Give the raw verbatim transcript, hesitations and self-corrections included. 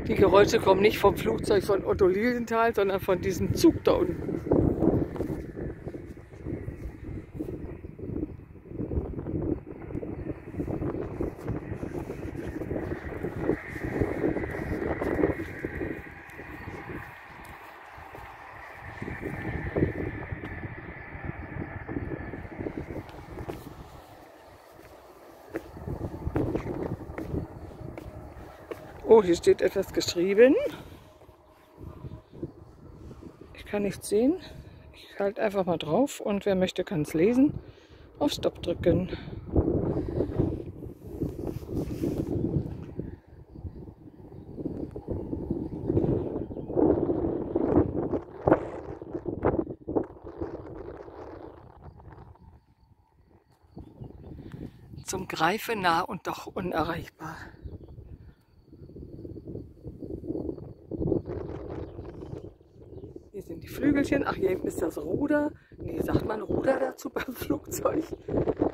Die Geräusche kommen nicht vom Flugzeug von Otto Lilienthal, sondern von diesem Zug da unten. Oh, hier steht etwas geschrieben. Ich kann nichts sehen. Ich halte einfach mal drauf und wer möchte, kann es lesen. Auf Stopp drücken. Zum Greifen nah und doch unerreichbar. Hier sind die Flügelchen. Ach, hier hinten ist das Ruder. Nee, sagt man Ruder dazu beim Flugzeug?